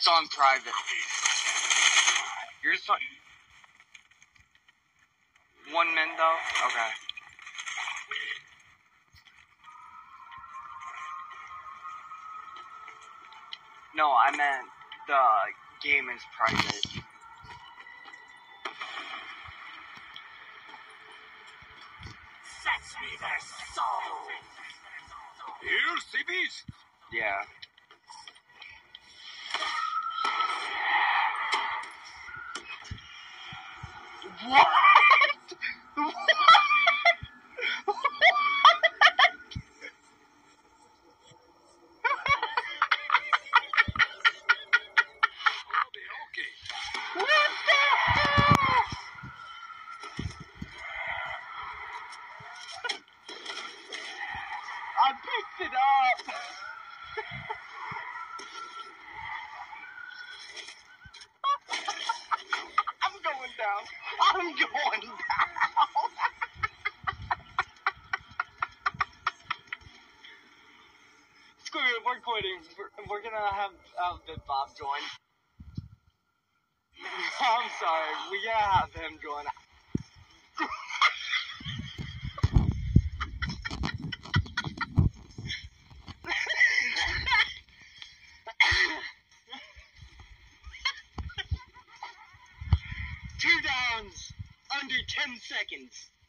It's on private. Yours on... 1 min though? Okay. No, I meant the game is private. Fetch me their soul. Here, CBs. Yeah. What? What? I'll be okay. What the hell? I picked it up. I'm going down. I'm going down. Screw it, we're quitting. We're gonna have Big Bob join. I'm sorry, we gotta have him join. Two downs, under 10 seconds.